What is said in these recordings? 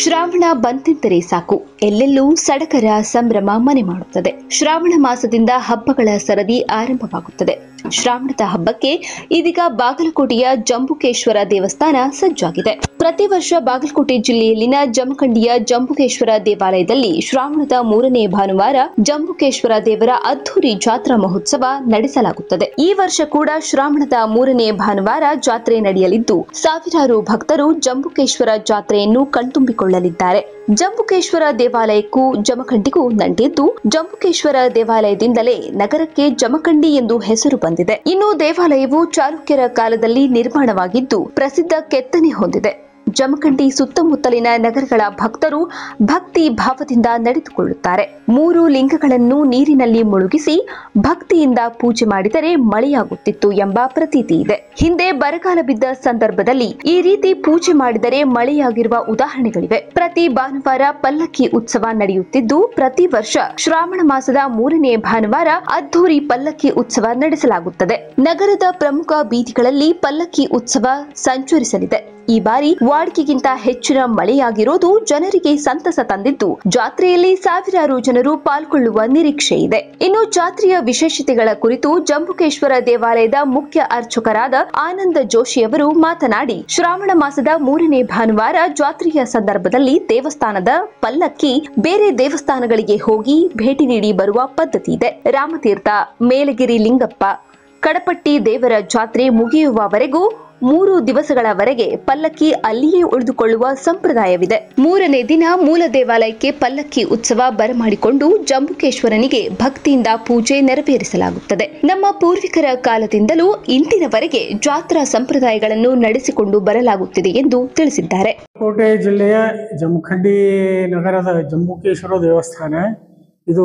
ಶ್ರಾವಣ ಬಂತೆಂದರೆ ಸಾಕು ಎಲ್ಲೆಲ್ಲೂ ಸಡಗರ ಸಂಭ್ರಮ ಮನೆ ಮಾಡುತ್ತದೆ. ಶ್ರಾವಣ ಮಾಸದಿಂದ ಹಬ್ಬಗಳ ಸರದಿ ಆರಂಭವಾಗುತ್ತದೆ. ಶ್ರಾವಣದ ಹಬ್ಬಕ್ಕೆ ಇದೀಗ ಬಾಗಲಕೋಟೆಯ ಜಂಬುಕೇಶ್ವರ ದೇವಸ್ಥಾನ ಸಜ್ಜಾಗಿದೆ. ಪ್ರತಿ ವರ್ಷ ಬಾಗಲಕೋಟೆ ಜಿಲ್ಲೆಯಲ್ಲಿನ ಜಮಖಂಡಿಯ ಜಂಬುಕೇಶ್ವರ ದೇವಾಲಯದಲ್ಲಿ ಶ್ರಾವಣದ 3ನೇ ಭಾನುವಾರ ಜಂಬುಕೇಶ್ವರ ದೇವರ ಅದ್ಧೂರಿ ಜಾತ್ರಾ ಮಹೋತ್ಸವ ನಡೆಸಲಾಗುತ್ತದೆ. ಈ ವರ್ಷ ಕೂಡ ಶ್ರಾವಣದ 3ನೇ ಭಾನುವಾರ ಜಾತ್ರೆ ನಡೆಯಲಿದ್ದು ಸಾವಿರಾರು ಭಕ್ತರು ಜಂಬುಕೇಶ್ವರ ಜಾತ್ರೆಯನ್ನು ಕಣ್ತುಂಬಿಕೊಳ್ಳಲಿದ್ದಾರೆ. ಜಂಬುಕೇಶ್ವರ ದೇವಾಲಯಕ್ಕೂ ಜಮಖಂಡಿಗೂ ನಂಟಿದ್ದು ಜಂಬುಕೇಶ್ವರ ದೇವಾಲಯದಿಂದಲೇ ನಗರಕ್ಕೆ ಜಮಖಂಡಿ ಎಂದು ಹೆಸರು ಬಂದಿದೆ. ಇನ್ನು ದೇವಾಲಯವು ಚಾಲುಕ್ಯರ ಕಾಲದಲ್ಲಿ ನಿರ್ಮಾಣವಾಗಿದ್ದು ಪ್ರಸಿದ್ಧ ಕೆತ್ತನೆ ಹೊಂದಿದೆ. ಜಮಖಂಡಿ ಸುತ್ತಮುತ್ತಲಿನ ನಗರಗಳ ಭಕ್ತರು ಭಕ್ತಿ ಭಾವದಿಂದ ನಡೆದುಕೊಳ್ಳುತ್ತಾರೆ. 3 ಲಿಂಗಗಳನ್ನು ನೀರಿನಲ್ಲಿ ಮುಳುಗಿಸಿ ಭಕ್ತಿಯಿಂದ ಪೂಜೆ ಮಾಡಿದರೆ ಮಳೆಯಾಗುತ್ತಿತ್ತು ಎಂಬ ಪ್ರತೀತಿ ಇದೆ. ಹಿಂದೆ ಬರಗಾಲ ಬಿದ್ದ ಸಂದರ್ಭದಲ್ಲಿ ಈ ರೀತಿ ಪೂಜೆ ಮಾಡಿದರೆ ಮಳೆಯಾಗಿರುವ ಉದಾಹರಣೆಗಳಿವೆ. ಪ್ರತಿ ಭಾನುವಾರ ಪಲ್ಲಕ್ಕಿ ಉತ್ಸವ ನಡೆಯುತ್ತಿದ್ದು ಪ್ರತಿ ವರ್ಷ ಶ್ರಾವಣ ಮಾಸದ 3ನೇ ಭಾನುವಾರ ಅದ್ಧೂರಿ ಪಲ್ಲಕ್ಕಿ ಉತ್ಸವ ನಡೆಸಲಾಗುತ್ತದೆ. ನಗರದ ಪ್ರಮುಖ ಬೀದಿಗಳಲ್ಲಿ ಪಲ್ಲಕ್ಕಿ ಉತ್ಸವ ಸಂಚರಿಸಲಿದೆ. ಈ ಬಾರಿ ವಾಡಿಕೆಗಿಂತ ಹೆಚ್ಚಿನ ಮಳೆಯಾಗಿರೋದು ಜನರಿಗೆ ಸಂತಸ ತಂದಿದ್ದು ಜಾತ್ರೆಯಲ್ಲಿ ಸಾವಿರಾರು ಜನರು ಪಾಲ್ಗೊಳ್ಳುವ ನಿರೀಕ್ಷೆ ಇದೆ. ಇನ್ನು ಜಾತ್ರೆಯ ವಿಶೇಷತೆಗಳ ಕುರಿತು ಜಂಬುಕೇಶ್ವರ ದೇವಾಲಯದ ಮುಖ್ಯ ಅರ್ಚಕರಾದ ಆನಂದ ಜೋಶಿಯವರು ಮಾತನಾಡಿ, ಶ್ರಾವಣ ಮಾಸದ 3ನೇ ಭಾನುವಾರ ಜಾತ್ರೆಯ ಸಂದರ್ಭದಲ್ಲಿ ದೇವಸ್ಥಾನದ ಪಲ್ಲಕ್ಕಿ ಬೇರೆ ದೇವಸ್ಥಾನಗಳಿಗೆ ಹೋಗಿ ಭೇಟಿ ನೀಡಿ ಬರುವ ಪದ್ಧತಿ ಇದೆ. ರಾಮತೀರ್ಥ, ಮೇಲಗಿರಿ ಲಿಂಗಪ್ಪ, ಕಡಪಟ್ಟಿ ದೇವರ ಜಾತ್ರೆ ಮುಗಿಯುವವರೆಗೂ 3 ದಿವಸಗಳವರೆಗೆ ಪಲ್ಲಕ್ಕಿ ಅಲ್ಲಿಯೇ ಉಳಿದುಕೊಳ್ಳುವ ಸಂಪ್ರದಾಯವಿದೆ. 3ನೇ ದಿನ ಮೂಲ ದೇವಾಲಯಕ್ಕೆ ಪಲ್ಲಕ್ಕಿ ಉತ್ಸವ ಬರಮಾಡಿಕೊಂಡು ಜಂಬುಕೇಶ್ವರನಿಗೆ ಭಕ್ತಿಯಿಂದ ಪೂಜೆ ನೆರವೇರಿಸಲಾಗುತ್ತದೆ. ನಮ್ಮ ಪೂರ್ವಿಕರ ಕಾಲದಿಂದಲೂ ಇಂದಿನವರೆಗೆ ಜಾತ್ರಾ ಸಂಪ್ರದಾಯಗಳನ್ನು ನಡೆಸಿಕೊಂಡು ಬರಲಾಗುತ್ತಿದೆ ಎಂದು ತಿಳಿಸಿದ್ದಾರೆ. ಕೋಟೆ ಜಿಲ್ಲೆಯ ಜಮಖಂಡಿ ನಗರದ ಜಂಬುಕೇಶ್ವರ ದೇವಸ್ಥಾನ ಇದು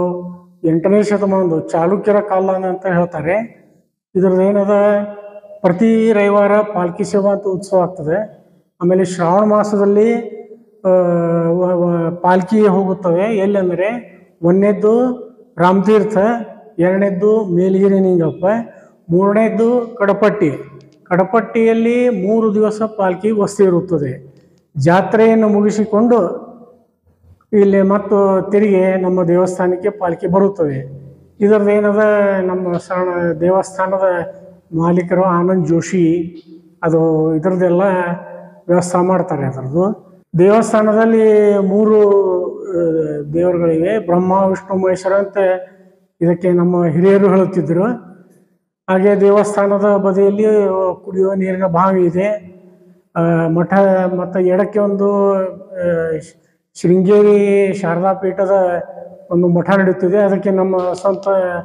8ನೇ ಶತಮಾನದ ಚಾಲುಕ್ಯರ ಕಾಲ ಅಂತ ಹೇಳ್ತಾರೆ. ಇದ್ರದ್ದು ಏನದ, ಪ್ರತಿ ರವಿವಾರ ಪಾಲ್ಕಿ ಸೇವಾ ಅಂತ ಉತ್ಸವ ಆಗ್ತದೆ. ಆಮೇಲೆ ಶ್ರಾವಣ ಮಾಸದಲ್ಲಿ ಪಾಲ್ಕಿ ಹೋಗುತ್ತವೆ. ಎಲ್ಲೆಂದರೆ 1ನೇದ್ದು ರಾಮತೀರ್ಥ, 2ನೇದ್ದು ಮೇಲಗಿರಿ ಲಿಂಗಪ್ಪ, 3ನೇದ್ದು ಕಡಪಟ್ಟಿಯಲ್ಲಿ 3 ದಿವಸ ಪಾಲ್ಕಿ ವಸ್ತಿ ಇರುತ್ತದೆ. ಜಾತ್ರೆಯನ್ನು ಮುಗಿಸಿಕೊಂಡು ಇಲ್ಲಿ ಮತ್ತು ತಿರುಗಿ ನಮ್ಮ ದೇವಸ್ಥಾನಕ್ಕೆ ಪಾಲ್ಕಿ ಬರುತ್ತದೆ. ಇದರದ್ದು ಏನದ, ನಮ್ಮ ದೇವಸ್ಥಾನದ ಮಾಲೀಕರು ಆನಂದ್ ಜೋಶಿ ಅದು ಇದರದ್ದೆಲ್ಲ ವ್ಯವಸ್ಥೆ ಮಾಡ್ತಾರೆ. ಅದರದ್ದು ದೇವಸ್ಥಾನದಲ್ಲಿ 3 ದೇವರುಗಳಿವೆ, ಬ್ರಹ್ಮ ವಿಷ್ಣು ಮಹೇಶ್ವರ ಅಂತ ಇದಕ್ಕೆ ನಮ್ಮ ಹಿರಿಯರು ಹೇಳುತ್ತಿದ್ದರು. ಹಾಗೆ ದೇವಸ್ಥಾನದ ಬದಿಯಲ್ಲಿ ಕುಡಿಯುವ ನೀರಿನ ಬಾವಿ ಇದೆ. ಮಠ ಮತ್ತು ಎಡಕ್ಕೆ ಒಂದು ಶೃಂಗೇರಿ ಶಾರದಾ ಪೀಠದ ಒಂದು ಮಠ ನಡೆಯುತ್ತಿದೆ. ಅದಕ್ಕೆ ನಮ್ಮ ಸ್ವಂತ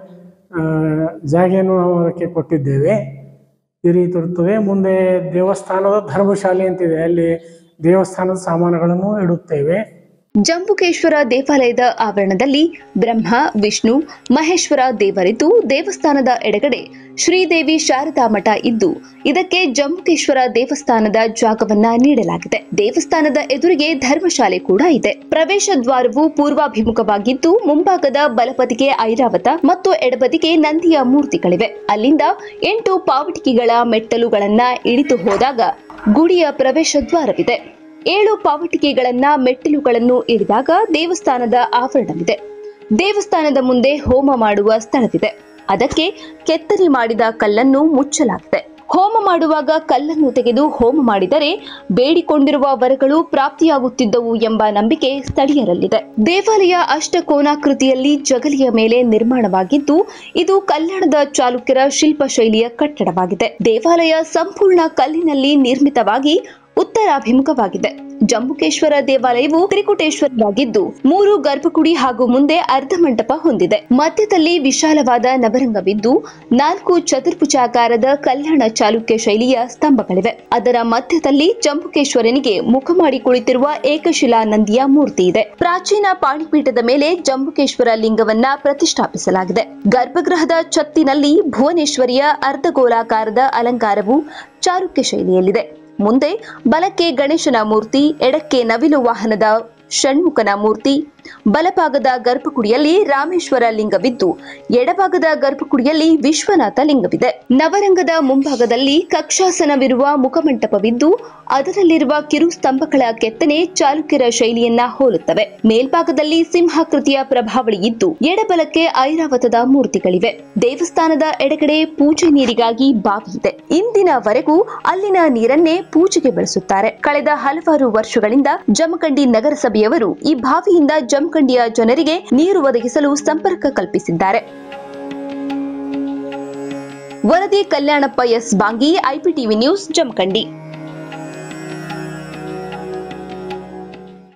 ಜಾಗೆಯನ್ನು ನಾವು ಅದಕ್ಕೆ ಕೊಟ್ಟಿದ್ದೇವೆ. ಈ ರೀತಿ ಇರುತ್ತದೆ. ಮುಂದೆ ದೇವಸ್ಥಾನದ ಧರ್ಮಶಾಲೆ ಅಂತಿದೆ, ಅಲ್ಲಿ ದೇವಸ್ಥಾನದ ಸಾಮಾನುಗಳನ್ನು ಇಡುತ್ತೇವೆ. ಜಂಬುಕೇಶ್ವರ ದೇವಾಲಯದ ಆವರಣದಲ್ಲಿ ಬ್ರಹ್ಮ, ವಿಷ್ಣು, ಮಹೇಶ್ವರ ದೇವರಿದ್ದು ದೇವಸ್ಥಾನದ ಎಡಗಡೆ ಶ್ರೀದೇವಿ ಶಾರದಾ ಮಠ ಇದ್ದು ಇದಕ್ಕೆ ಜಂಬುಕೇಶ್ವರ ದೇವಸ್ಥಾನದ ಜಾಗವನ್ನ ನೀಡಲಾಗಿದೆ. ದೇವಸ್ಥಾನದ ಎದುರಿಗೆ ಧರ್ಮಶಾಲೆ ಕೂಡ ಇದೆ. ಪ್ರವೇಶ ದ್ವಾರವು ಪೂರ್ವಾಭಿಮುಖವಾಗಿದ್ದು ಮುಂಭಾಗದ ಬಲಬದಿಗೆ ಐರಾವತ ಮತ್ತು ಎಡಬದಿಗೆ ನಂದಿಯ ಮೂರ್ತಿಗಳಿವೆ. ಅಲ್ಲಿಂದ 8 ಪಾವಟಿಕೆಗಳ ಮೆಟ್ಟಲುಗಳನ್ನ ಇಳಿದು ಹೋದಾಗ ಗುಡಿಯ ಪ್ರವೇಶ ದ್ವಾರವಿದೆ. 7 ಪಾವಟಿಕೆಗಳನ್ನ ಮೆಟ್ಟಿಲುಗಳನ್ನು ಇಳಿದಾಗ ದೇವಸ್ಥಾನದ ಆವರಣವಿದೆ. ದೇವಸ್ಥಾನದ ಮುಂದೆ ಹೋಮ ಮಾಡುವ ಸ್ಥಳವಿದೆ. ಅದಕ್ಕೆ ಕೆತ್ತನೆ ಮಾಡಿದ ಕಲ್ಲನ್ನು ಮುಚ್ಚಲಾಗಿದೆ. ಹೋಮ ಮಾಡುವಾಗ ಕಲ್ಲನ್ನು ತೆಗೆದು ಹೋಮ ಮಾಡಿದರೆ ಬೇಡಿಕೊಂಡಿರುವ ವರಗಳು ಪ್ರಾಪ್ತಿಯಾಗುತ್ತಿದ್ದವು ಎಂಬ ನಂಬಿಕೆ ಸ್ಥಳೀಯರಲ್ಲಿದೆ. ದೇವಾಲಯ ಅಷ್ಟಕೋನಾಕೃತಿಯಲ್ಲಿ ಜಗಲಿಯ ಮೇಲೆ ನಿರ್ಮಾಣವಾಗಿದ್ದು ಇದು ಕಲ್ಯಾಣದ ಚಾಲುಕ್ಯರ ಶಿಲ್ಪಶೈಲಿಯ ಕಟ್ಟಡವಾಗಿದೆ. ದೇವಾಲಯ ಸಂಪೂರ್ಣ ಕಲ್ಲಿನಲ್ಲಿ ನಿರ್ಮಿತವಾಗಿ ಉತ್ತರಾಭಿಮುಖವಾಗಿದೆ. ಜಂಬುಕೇಶ್ವರ ದೇವಾಲಯವು ತ್ರಿಕುಟೇಶ್ವರವಾಗಿದ್ದು 3 ಗರ್ಭಗುಡಿ ಹಾಗೂ ಮುಂದೆ ಅರ್ಧ ಮಂಟಪ ಹೊಂದಿದೆ. ಮಧ್ಯದಲ್ಲಿ ವಿಶಾಲವಾದ ನವರಂಗವಿದ್ದು 4 ಚತುರ್ಭುಜಾಕಾರದ ಕಲ್ಯಾಣ ಚಾಲುಕ್ಯ ಶೈಲಿಯ ಸ್ತಂಭಗಳಿವೆ. ಅದರ ಮಧ್ಯದಲ್ಲಿ ಜಂಬುಕೇಶ್ವರನಿಗೆ ಮುಖ ಮಾಡಿ ಕುಳಿತಿರುವ ಏಕಶಿಲಾ ನಂದಿಯ ಮೂರ್ತಿ ಇದೆ. ಪ್ರಾಚೀನ ಪಾಣಿಪೀಠದ ಮೇಲೆ ಜಂಬುಕೇಶ್ವರ ಲಿಂಗವನ್ನ ಪ್ರತಿಷ್ಠಾಪಿಸಲಾಗಿದೆ. ಗರ್ಭಗೃಹದ ಛತ್ತಿನಲ್ಲಿ ಭುವನೇಶ್ವರಿಯ ಅರ್ಧಗೋಲಾಕಾರದ ಅಲಂಕಾರವು ಚಾಲುಕ್ಯ ಶೈಲಿಯಲ್ಲಿದೆ. ಮುಂದೆ ಬಲಕ್ಕೆ ಗಣೇಶನ ಮೂರ್ತಿ, ಎಡಕ್ಕೆ ನವಿಲು ವಾಹನದ ಷಣ್ಮುಖನ ಮೂರ್ತಿ, ಬಲಭಾಗದ ಗರ್ಭಗುಡಿಯಲ್ಲಿ ರಾಮೇಶ್ವರ ಲಿಂಗವಿದ್ದು ಎಡಭಾಗದ ಗರ್ಭಗುಡಿಯಲ್ಲಿ ವಿಶ್ವನಾಥ ಲಿಂಗವಿದೆ. ನವರಂಗದ ಮುಂಭಾಗದಲ್ಲಿ ಕಕ್ಷಾಸನವಿರುವ ಮುಖಮಂಟಪವಿದ್ದು ಅದರಲ್ಲಿರುವ ಕಿರು ಸ್ತಂಭಗಳ ಕೆತ್ತನೆ ಚಾಲುಕ್ಯರ ಶೈಲಿಯನ್ನ ಹೋಲುತ್ತವೆ. ಮೇಲ್ಭಾಗದಲ್ಲಿ ಸಿಂಹಾಕೃತಿಯ ಪ್ರಭಾವಳಿ ಇದ್ದು ಎಡಬಲಕ್ಕೆ ಐರಾವತದ ಮೂರ್ತಿಗಳಿವೆ. ದೇವಸ್ಥಾನದ ಎಡಗಡೆ ಪೂಜೆ ನೀರಿಗಾಗಿ ಬಾವಿ ಇದೆ. ಇಂದಿನವರೆಗೂ ಅಲ್ಲಿನ ನೀರನ್ನೇ ಪೂಜೆಗೆ ಬಳಸುತ್ತಾರೆ. ಕಳೆದ ಹಲವಾರು ವರ್ಷಗಳಿಂದ ಜಮಖಂಡಿ ನಗರಸಭೆಯವರು ಈ ಬಾವಿಯಿಂದ ಜಮಖಂಡಿಯ ಜನರಿಗೆ ನೀರು ಒದಗಿಸಲು ಸಂಪರ್ಕ ಕಲ್ಪಿಸಿದ್ದಾರೆ. ವರದಿ Kalyanappa S Bangi, IPTV news, Jamkhandi.